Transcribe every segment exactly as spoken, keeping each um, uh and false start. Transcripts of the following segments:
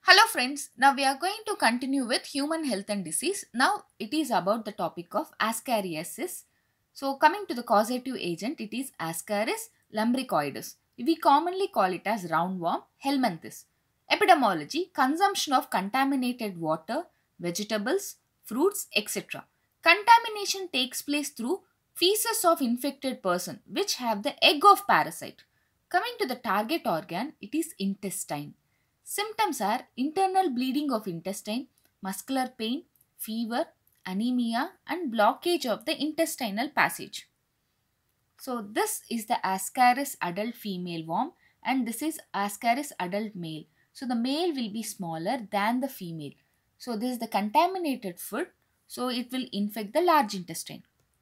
Hello friends, now we are going to continue with human health and disease. Now it is about the topic of Ascariasis. So coming to the causative agent, it is Ascaris lumbricoides. We commonly call it as roundworm, helminthes. Epidemiology, consumption of contaminated water, vegetables, fruits, et cetera. Contamination takes place through feces of infected person which have the egg of parasite. Coming to the target organ, it is intestine. Symptoms are internal bleeding of intestine, muscular pain, fever, anemia and blockage of the intestinal passage. So this is the Ascaris adult female worm and this is Ascaris adult male. So the male will be smaller than the female. So this is the contaminated food. So it will infect the large intestine.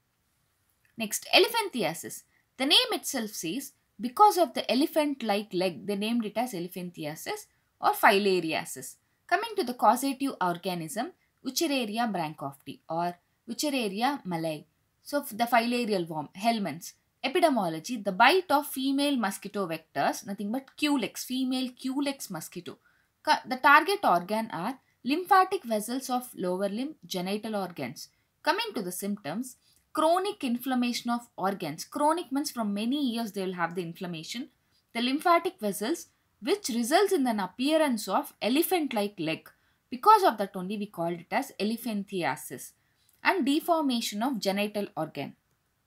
Next, Elephanthiasis. The name itself says because of the elephant-like leg, they named it as Elephanthiasis or filariasis. Coming to the causative organism, Wuchereria branchofti or Wuchereria malai. So the filarial worm, helminths. Epidemiology, the bite of female mosquito vectors, nothing but Culex, female Culex mosquito. The target organ are lymphatic vessels of lower limb, genital organs. Coming to the symptoms, chronic inflammation of organs. Chronic means from many years they will have the inflammation. The lymphatic vessels, which results in an appearance of elephant-like leg. Because of that only we called it as Elephanthiasis. And deformation of genital organ.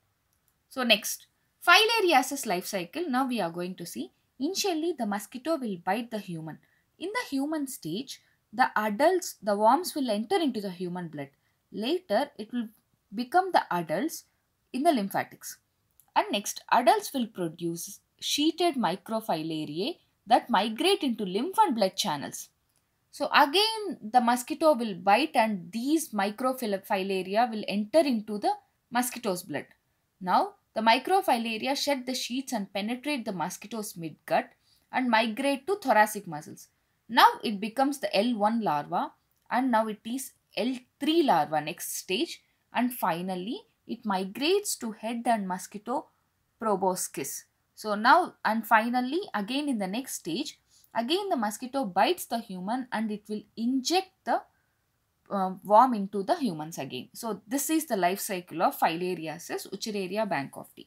So next, filariasis life cycle. Now we are going to see. Initially the mosquito will bite the human. In the human stage, the adults, the worms will enter into the human blood. Later it will become the adults in the lymphatics. And next, adults will produce sheeted microfilariae that migrate into lymph and blood channels. So again the mosquito will bite and these microfilaria will enter into the mosquito's blood. Now the microfilaria shed the sheets and penetrate the mosquito's midgut and migrate to thoracic muscles. Now it becomes the L one larva and now it is L three larva next stage, and finally it migrates to head and mosquito proboscis. So now and finally again in the next stage, again the mosquito bites the human and it will inject the uh, worm into the humans again. So this is the life cycle of filariasis, Wuchereria branchofti.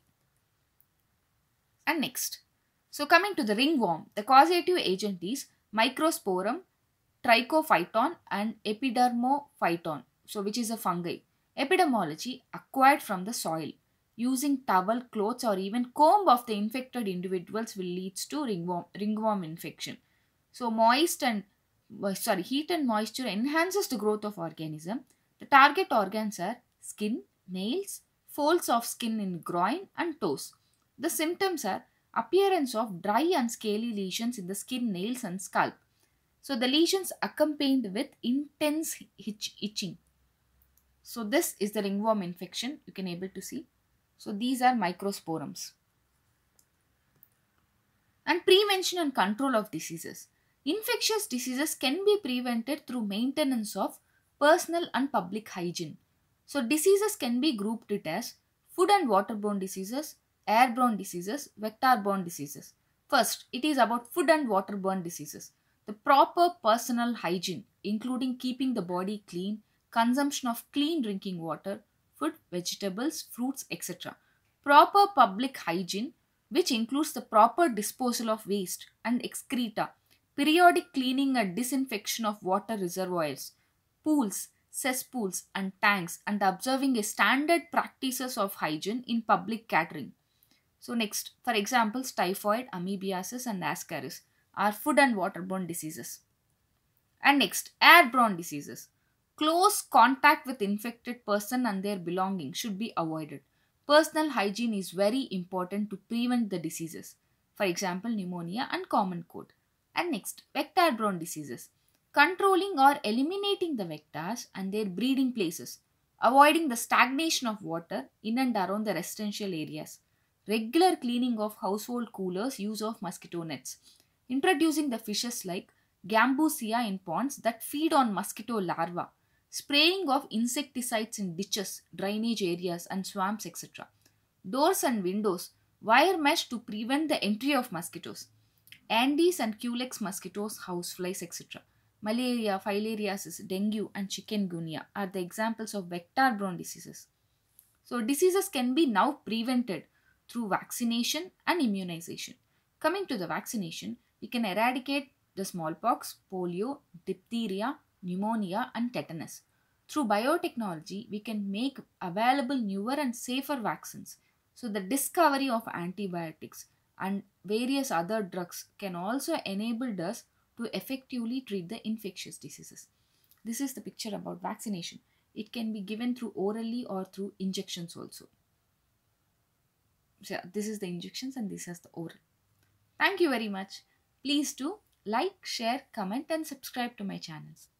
And next, so coming to the ringworm, the causative agent is Microsporum, Trichophyton and Epidermophyton, so which is a fungi. Epidemiology, acquired from the soil. Using towel, clothes or even comb of the infected individuals will lead to ringworm, ringworm infection. So moist and sorry, heat and moisture enhances the growth of organism. The target organs are skin, nails, folds of skin in groin and toes. The symptoms are appearance of dry and scaly lesions in the skin, nails and scalp. So the lesions accompanied with intense itch, itching. So this is the ringworm infection, you can able to see. So these are microsporums. And prevention and control of diseases. Infectious diseases can be prevented through maintenance of personal and public hygiene. So diseases can be grouped it as food and waterborne diseases, airborne diseases, vector-borne diseases. First, it is about food and waterborne diseases. The proper personal hygiene, including keeping the body clean, consumption of clean drinking water, food, vegetables, fruits, et cetera. Proper public hygiene, which includes the proper disposal of waste and excreta, periodic cleaning and disinfection of water reservoirs, pools, cesspools and tanks, and observing a standard practices of hygiene in public catering. So next, for example, typhoid, amoebiasis and ascaris are food and waterborne diseases. And next, airborne diseases. Close contact with infected person and their belongings should be avoided. Personal hygiene is very important to prevent the diseases. For example, pneumonia and common cold. And next, vector-borne diseases. Controlling or eliminating the vectors and their breeding places. Avoiding the stagnation of water in and around the residential areas. Regular cleaning of household coolers, use of mosquito nets. Introducing the fishes like Gambusia in ponds that feed on mosquito larvae. Spraying of insecticides in ditches, drainage areas and swamps, et cetera. Doors and windows, wire mesh to prevent the entry of mosquitoes. Andes and Culex mosquitoes, houseflies, et cetera. Malaria, filariasis, dengue, and chikungunya are the examples of vector-borne diseases. So, diseases can be now prevented through vaccination and immunization. Coming to the vaccination, we can eradicate the smallpox, polio, diphtheria, pneumonia, and tetanus. Through biotechnology, we can make available newer and safer vaccines. So, the discovery of antibiotics and various other drugs can also enable us to effectively treat the infectious diseases. This is the picture about vaccination. It can be given through orally or through injections also. So this is the injections and this is the oral. Thank you very much. Please do like, share, comment and subscribe to my channel.